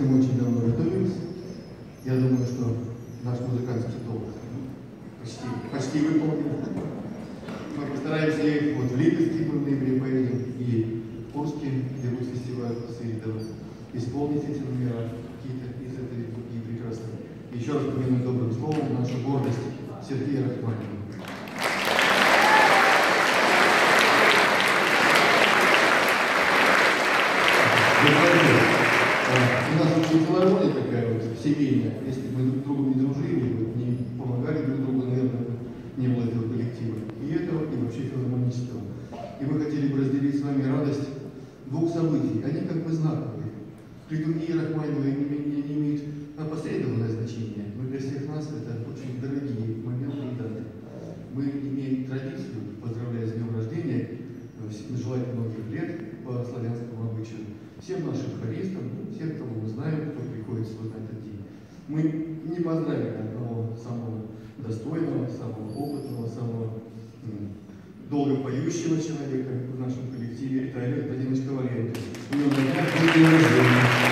этому очень давно готовились. Я думаю, что наш музыкантский долг почти выполнен. Мы постараемся, и вот в Липецке мы в ноябре поедем, и в Курске, где будет фестиваль Свиридова, исполнить эти номера, какие-то из этой эпохи прекрасные. Еще раз помяну добрым словом нашу гордость Сергея Рахманинова. У нас очень филармония такая вот семейная. Если бы мы друг другу не дружили, не помогали друг другу, наверное, не было этого коллектива. И этого, и вообще филармонического. И мы хотели бы разделить с вами радость двух событий. Они как бы знаковые. Литургия Рахманинова не имеет опосредованное значение, но для всех нас это очень дорогие моменты и даты. Мы имеем традицию, поздравляя с днем рождения, желать многих лет по славянскому обычаю, всем нашим хористам, всем, кого мы знаем, кто приходит сюда на этот день. Мы не поздравили одного самого достойного, самого опытного, самого долго поющего человека в нашем коллективе. Это Олег Владимирович Коваленко. У него день рождения.